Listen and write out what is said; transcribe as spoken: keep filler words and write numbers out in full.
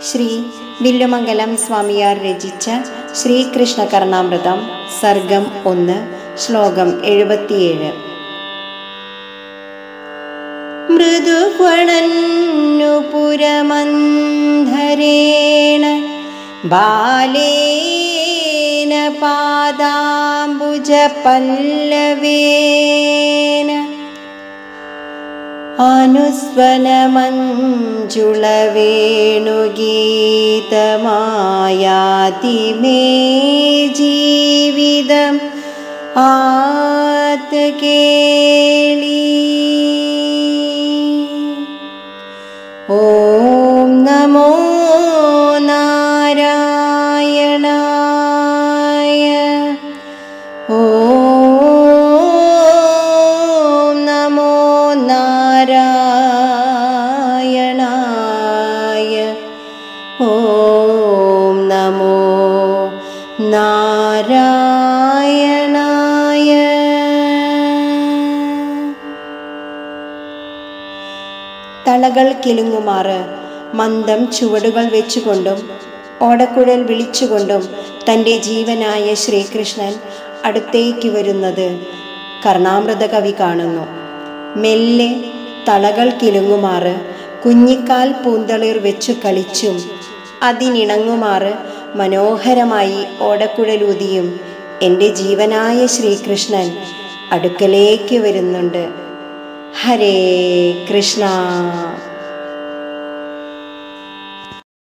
ശ്രീ വില്ലുമംഗലം സ്വാമിയാർ രചിച്ച ശ്രീകൃഷ്ണ കർണാമൃതം സർഗം ഒന്ന് ശ്ലോകം എഴുപത്തിയേഴ്. മൃദുക്വണന്നു പുരമന്ധരേണ ബാലേന പാദാംബുജ പല്ലവേന അനുസ്വനമഞ്ജുളവേണുഗീതമായാതി മേ ജീവിതം ആത്കേളി. ഓം നമോ നാരായണായ. ഓം നമോ നാരായണായ. ഓം നമോ നാരായണായ. തളകൾ കിലുങ്ങുമാറ് മന്ദം ചുവടുകൾ വെച്ചുകൊണ്ടും ഓടക്കുഴൽ വിളിച്ചുകൊണ്ടും തൻ്റെ ജീവനായ ശ്രീകൃഷ്ണൻ അടുത്തേക്ക് വരുന്നത് കർണാമൃത കവി കാണുന്നു. മെല്ലെ തളകൾ കിലുങ്ങുമാറ് കുഞ്ഞിക്കാൽ പൂന്തളിർ വെച്ചു കളിച്ചും അതിനിണങ്ങുമാറ് മനോഹരമായി ഓടക്കുഴലൂതിയും എൻ്റെ ജീവനായ ശ്രീകൃഷ്ണൻ അടുക്കലേക്ക് വരുന്നുണ്ട്. ഹരേ കൃഷ്ണ.